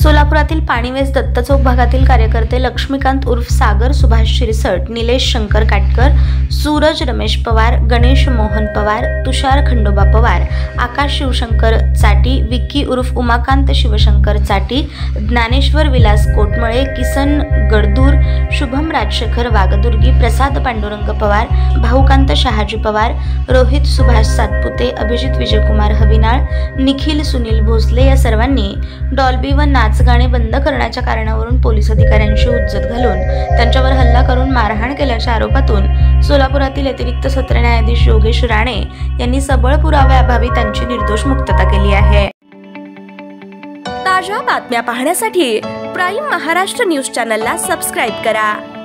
सोलापुरातील पाणीवेस दत्त चौक भागातील कार्यकर्ते लक्ष्मीकांत उर्फ सागर सुभाष शिरसट, निलेश शंकर काटकर, सूरज रमेश पवार, गणेश मोहन पवार, तुषार खंडोबा पवार, आकाश शिवशंकर चाटी, विक्की उर्फ उमाकांत शिवशंकर चाटी, ज्ञानेश्वर विलास कोटमळे, किसन गडदूर, शुभम राजशेखर वागदुर्गी, प्रसाद पांडुरंग पवार, भाऊकांत शहाजी पवार, रोहित सुभाष सातपुते, अभिजित विजयकुमार हविनाळ, निखिल सुनील भोसले या सर्वांनी डॉल्बी व नाच गाणे बंद करण्याच्या कारणावरून पोलीस अधिकाऱ्यांशी हुज्जत घालून त्यांच्यावर हल्ला करून मारहाण केल्याच्या आरोपातून सोलापुरातील अतिरिक्त सत्र न्यायाधीश योगेश राणे यांनी सबळ पुराव्याअभावी त्यांची निर्दोष मुक्तता केली आहे। ताज्या बातम्या पाहण्यासाठी प्राईम महाराष्ट्र न्यूज चॅनलला सबस्क्राईब करा।